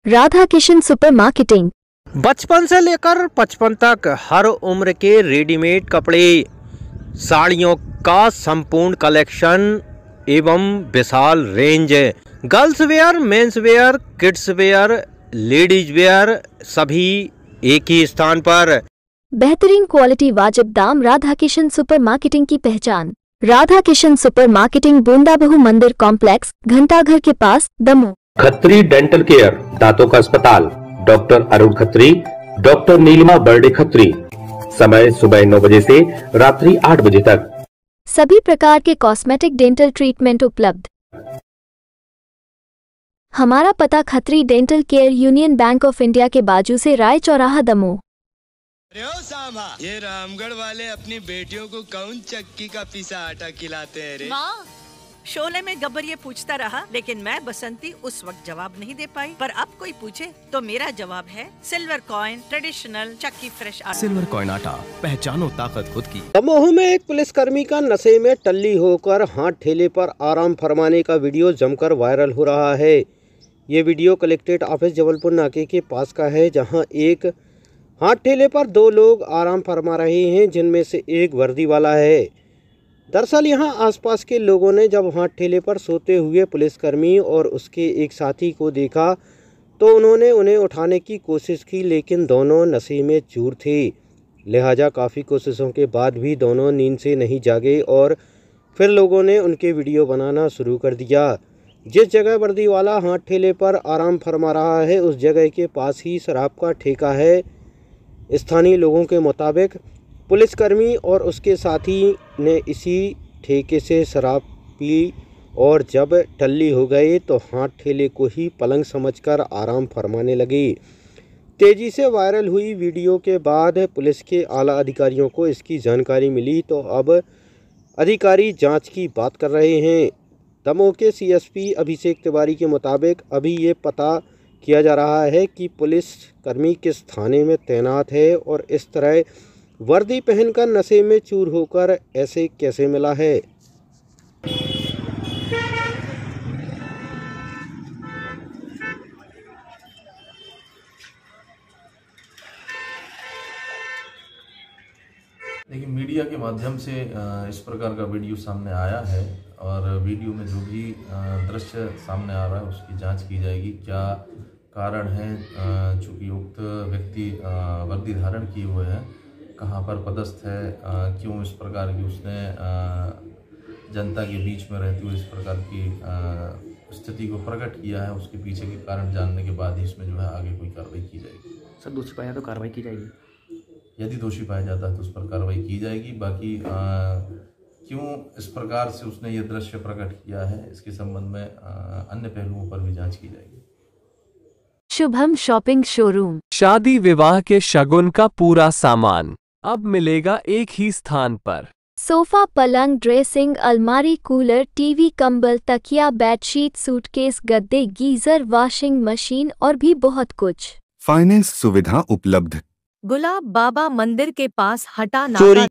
Radha Kishan super marketing. बचपन से लेकर 55 तक हर उम्र के रेडीमेड कपड़े, साड़ियों का संपूर्ण कलेक्शन एवं विशाल range, girls wear, men's wear, kids wear, ladies wear, सभी एक ही स्थान पर। बेहतरीन क्वालिटी, वाजिब दाम। राधा किशन सुपर मार्केटिंग की पहचान। राधा किशन सुपर मार्केटिंग, बूंदा बहु मंदिर कॉम्प्लेक्स, घंटाघर के पास, दमोह। खत्री डेंटल केयर, दांतों का अस्पताल, डॉक्टर अरुण खत्री, डॉक्टर नीलिमा बर्डे खत्री। समय सुबह 9 बजे से रात्रि 8 बजे तक। सभी प्रकार के कॉस्मेटिक डेंटल ट्रीटमेंट उपलब्ध। हमारा पता Khatri dental care, union bank of India के बाजू से, राय चौराहा, दमोह। ये रामगढ़ वाले अपनी बेटियों को कौन चक्की का पिसा आटा खिलाते हैं रे? माँ, शोले में गब्बर ये पूछता रहा, लेकिन मैं बसंती उस वक्त जवाब नहीं दे पाई। पर अब कोई पूछे तो मेरा जवाब है सिल्वर कॉइन ट्रेडिशनल चक्की फ्रेश आटा। सिल्वर कॉइन आटा, पहचानो ताकत खुद की। दमोह में एक पुलिसकर्मी का नशे में टल्ली होकर हाथ ठेले पर आराम फरमाने का वीडियो जमकर वायरल हो रहा है। ये वीडियो कलेक्ट्रेट ऑफिस जबलपुर नाके के पास का है, जहां एक हाथ ठेले पर 2 लोग आराम फरमा रहे हैं, जिनमें से एक वर्दी वाला है। दरअसल यहां आसपास के लोगों ने जब हाथ ठेले पर सोते हुए पुलिसकर्मी और उसके एक साथी को देखा तो उन्होंने उन्हें उठाने की कोशिश की, लेकिन दोनों नशे में चूर थे। लिहाजा काफ़ी कोशिशों के बाद भी दोनों नींद से नहीं जागे और फिर लोगों ने उनके वीडियो बनाना शुरू कर दिया। जिस जगह वर्दी वाला हाथ ठेले पर आराम फरमा रहा है, उस जगह के पास ही शराब का ठेका है। स्थानीय लोगों के मुताबिक पुलिसकर्मी और उसके साथी ने इसी ठेके से शराब पी और जब टल्ली हो गए तो हाथ ठेले को ही पलंग समझकर आराम फरमाने लगे। तेज़ी से वायरल हुई वीडियो के बाद पुलिस के आला अधिकारियों को इसकी जानकारी मिली, तो अब अधिकारी जांच की बात कर रहे हैं। दमोह के सीएसपी अभिषेक तिवारी के मुताबिक अभी ये पता किया जा रहा है कि पुलिसकर्मी किस थाने में तैनात है और इस तरह वर्दी पहनकर नशे में चूर होकर ऐसे कैसे मिला है। देखिए, मीडिया के माध्यम से इस प्रकार का वीडियो सामने आया है और वीडियो में जो भी दृश्य सामने आ रहा है उसकी जांच की जाएगी। क्या कारण है, चूँकि उक्त व्यक्ति वर्दी धारण किए हुए हैं, कहाँ पर पदस्थ है, क्यों इस प्रकार की उसने जनता के बीच में रहते हुए इस प्रकार की स्थिति को प्रकट किया है, उसके पीछे के कारण जानने के बाद ही इसमें जो है आगे कोई कार्रवाई की जाएगी। सर, दोषी पाया तो कार्रवाई की जाएगी? यदि दोषी पाया जाता है तो उस पर कार्रवाई की जाएगी। बाकी क्यों इस प्रकार से उसने ये दृश्य प्रकट किया है, इसके संबंध में अन्य पहलुओं पर भी जांच की जाएगी। शुभम शॉपिंग शोरूम, शादी विवाह के शगुन का पूरा सामान अब मिलेगा एक ही स्थान पर। सोफा, पलंग, ड्रेसिंग, अलमारी, कूलर, टीवी, कंबल, तकिया, बेडशीट, सूटकेस, गद्दे, गीजर, वॉशिंग मशीन और भी बहुत कुछ। फाइनेंस सुविधा उपलब्ध। गुलाब बाबा मंदिर के पास, हटा नाका। चोरी